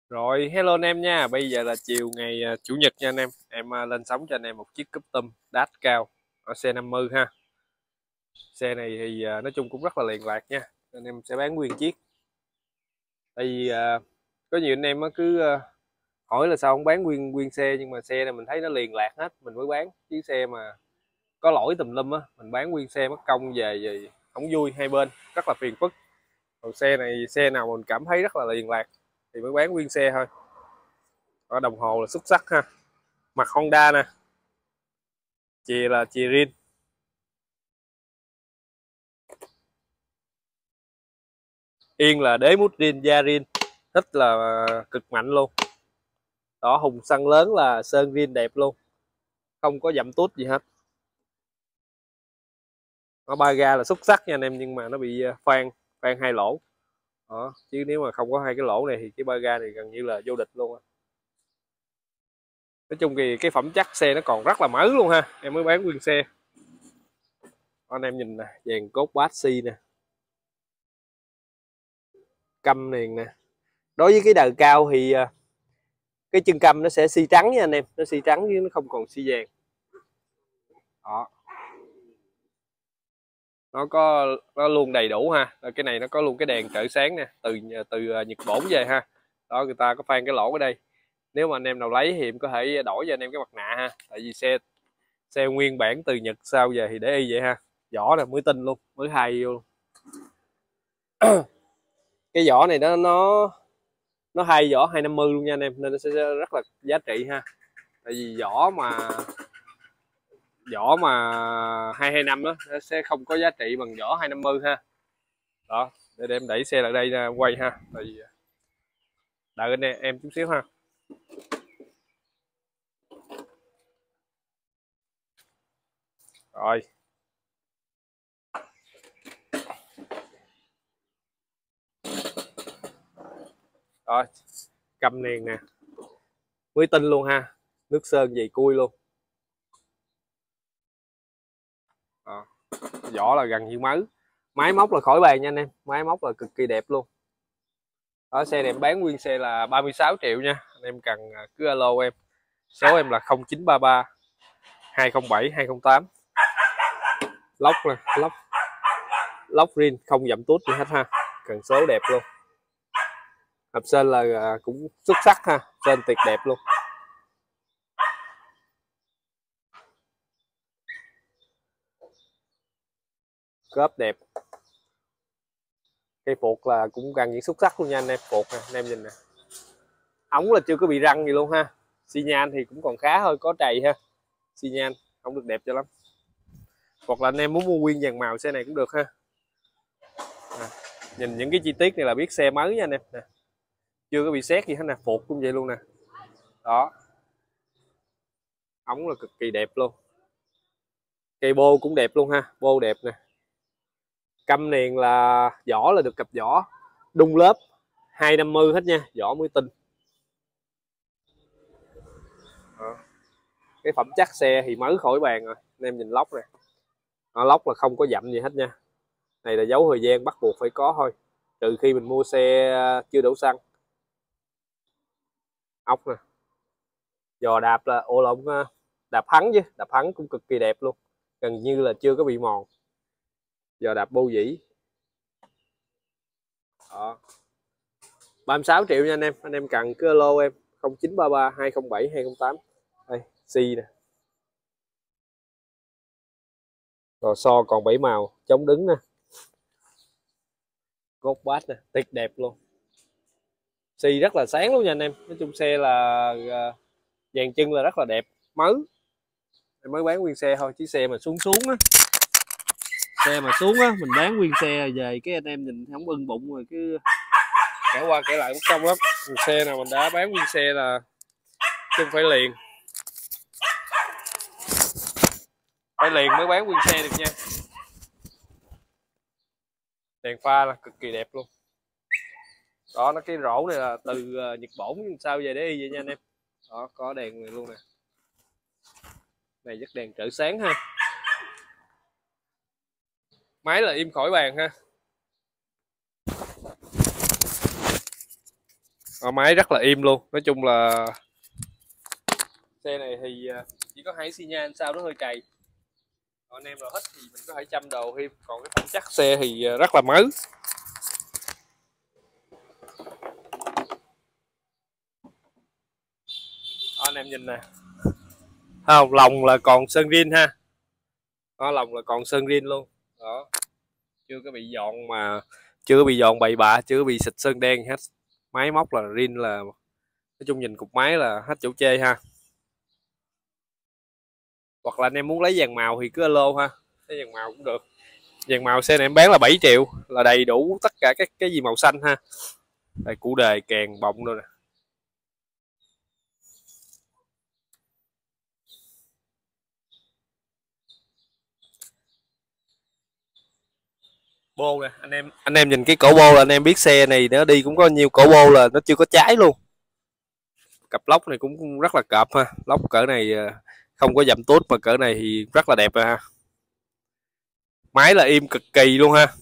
Rồi, hello anh em nha. Bây giờ là chiều ngày Chủ nhật nha anh em. Em lên sóng cho anh em một chiếc Custom dash cao ở C50 ha. Xe này thì nói chung cũng rất là liền lạc nha. Anh em sẽ bán nguyên chiếc. Tại vì có nhiều anh em cứ hỏi là sao không bán nguyên nguyên xe, nhưng mà xe này mình thấy nó liền lạc hết, mình mới bán. Chiếc xe mà có lỗi tùm lum á, mình bán nguyên xe mất công về không vui hai bên, rất là phiền phức. Còn xe này xe nào mình cảm thấy rất là liền lạc thì mới bán nguyên xe thôi. Ở đồng hồ là xuất sắc ha. Mặt Honda nè, chìa là chìa rin, yên là đế mút rin, da rin, thích là cực mạnh luôn. Đó, hùng xăng lớn là sơn rin đẹp luôn, không có dặm tút gì hết. Nó ba ga là xuất sắc nha anh em, nhưng mà nó bị khoan khoan hai lỗ. Đó, chứ nếu mà không có hai cái lỗ này thì cái ba ga này gần như là vô địch luôn á. Nói chung thì cái phẩm chất xe nó còn rất là mới luôn ha, em mới bán nguyên xe. Anh em nhìn nè, dàn cốt bát xi nè, căm niền nè. Đối với cái đời cao thì cái chân căm nó sẽ xi trắng nha anh em, nó xi trắng chứ nó không còn xi vàng. Đó, nó luôn đầy đủ ha. Cái này nó có luôn cái đèn trợ sáng nè, từ Nhật Bản về ha. Đó, người ta có phan cái lỗ ở đây, nếu mà anh em nào lấy thì em có thể đổi cho anh em cái mặt nạ ha, tại vì xe nguyên bản từ Nhật sao về thì để y vậy ha. Vỏ là mới tinh luôn, mới hai luôn. Cái vỏ này nó hai vỏ 250 luôn nha anh em, nên nó sẽ rất là giá trị ha. Tại vì vỏ mà 225 đó nó sẽ không có giá trị bằng vỏ 250 ha. Đó, để em đẩy xe lại đây ra quay ha, tại vì đợi anh em chút xíu ha. Rồi, rồi, căm niền nè, mới tinh luôn ha, nước sơn dày cui luôn. Đó, vỏ là gần như mới, máy móc là khỏi bàn nha anh em, máy móc là cực kỳ đẹp luôn. Đó, xe này em bán nguyên xe là 36 triệu nha, anh em cần cứ alo em, số em là 0933 207 208. Lóc nè, lóc rin không dặm tút gì hết ha, cần số đẹp luôn. Hộp sơn là cũng xuất sắc ha, sơn tuyệt đẹp luôn. Cớp đẹp, cây phuộc là cũng gần như xuất sắc luôn nha anh em. Phuộc nè, anh em nhìn nè, ống là chưa có bị răng gì luôn ha. Xi nhan thì cũng còn khá thôi, có trầy ha, xi nhan không được đẹp cho lắm. Hoặc là anh em muốn mua nguyên dàn màu xe này cũng được ha. Nhìn những cái chi tiết này là biết xe mới nha anh em nè, chưa có bị xét gì hết nè. Phuộc cũng vậy luôn nè. Đó, ống là cực kỳ đẹp luôn, cây bô cũng đẹp luôn ha, bô đẹp nè. Căm niền là vỏ là được cặp vỏ đung lớp 250 hết nha, vỏ mới tinh. Đó, cái phẩm chất xe thì mới khỏi bàn rồi. Anh em nhìn lóc này, lóc là không có dặm gì hết nha. Này là dấu thời gian bắt buộc phải có thôi, trừ khi mình mua xe chưa đổ xăng. Ốc nè, giò đạp là ô lộn, đạp thắng chứ, đạp thắng cũng cực kỳ đẹp luôn, gần như là chưa có bị mòn. Giò đạp bô dĩ. Đó, 36 triệu nha anh em cần cứ alo em 0933 207 208. Đây, xi nè, rồi so còn 7 màu, chống đứng nè, cốt bát nè, tuyệt đẹp luôn. Xi rất là sáng luôn nha anh em. Nói chung xe là dàn chân là rất là đẹp, mới. Em mới bán nguyên xe thôi, chứ xe mà xuống á, xe mà xuống á mình bán nguyên xe về cái anh em nhìn không ưng bụng rồi cứ kể qua kể lại mất công lắm. Xe nào mình đã bán nguyên xe là chứ không phải liền, phải liền mới bán nguyên xe được nha. Đèn pha là cực kỳ đẹp luôn. Đó, nó cái rổ này là từ Nhật Bản sao về để y vậy nha anh em. Đó, có đèn này luôn nè, này dắt đèn trợ sáng ha. Máy là im khỏi bàn ha. Máy rất là im luôn. Nói chung là xe này thì chỉ có hai xi nhan sau đó hơi cày. Còn anh em nào thích thì mình có thể chăm đồ thêm. Còn cái phẩm chất xe thì rất là mới. Đó, anh em nhìn nè, không, lòng là còn sơn rin ha. Đó, lòng là còn sơn rin luôn. Đó, chưa có bị dọn mà chưa có bị dọn bậy bạ, chưa có bị xịt sơn đen hết. Máy móc là rin, là nói chung nhìn cục máy là hết chỗ chê ha. Hoặc là anh em muốn lấy vàng màu thì cứ alo ha, lấy vàng màu cũng được. Vàng màu xe này em bán là 7 triệu là đầy đủ tất cả các cái gì màu xanh ha. Đây, củ đề, kèn, bọng rồi nè. Bô nè, anh em nhìn cái cổ bô là anh em biết xe này nó đi cũng có nhiều cổ bô là nó chưa có cháy luôn. Cặp lốc này cũng rất là cọp ha, lốc cỡ này không có dặm tốt mà cỡ này thì rất là đẹp rồi ha. Máy là im cực kỳ luôn ha.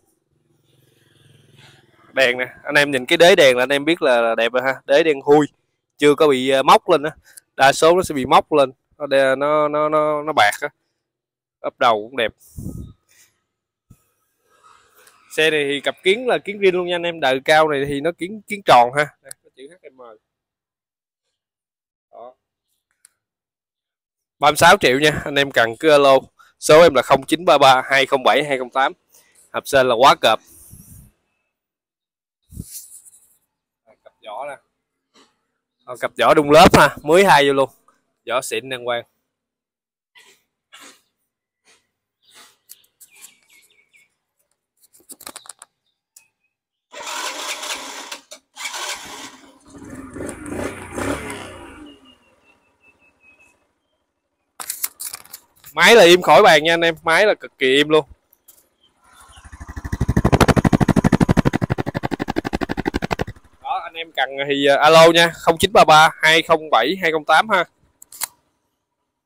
Đèn nè, anh em nhìn cái đế đèn là anh em biết là đẹp rồi ha, đế đen thui, chưa có bị móc lên á. Đa số nó sẽ bị móc lên, nó bạc á. Ốp đầu cũng đẹp. Xe này thì cặp kiến là kiến riêng luôn nha anh em, đời cao này thì nó kiến tròn ha. Đây, có chữ HM. Đó, 36 triệu nha, anh em cần cứ alo. Số em là 0933 207 208. Hộp sên là quá cọp. Cặp vỏ nè, cặp vỏ đung lớp ha, mới hai vô luôn, vỏ xịn đàng hoàng. Máy là im khỏi bàn nha anh em, máy là cực kỳ im luôn. Đó, anh em cần thì alo nha, 0933 207 208 ha.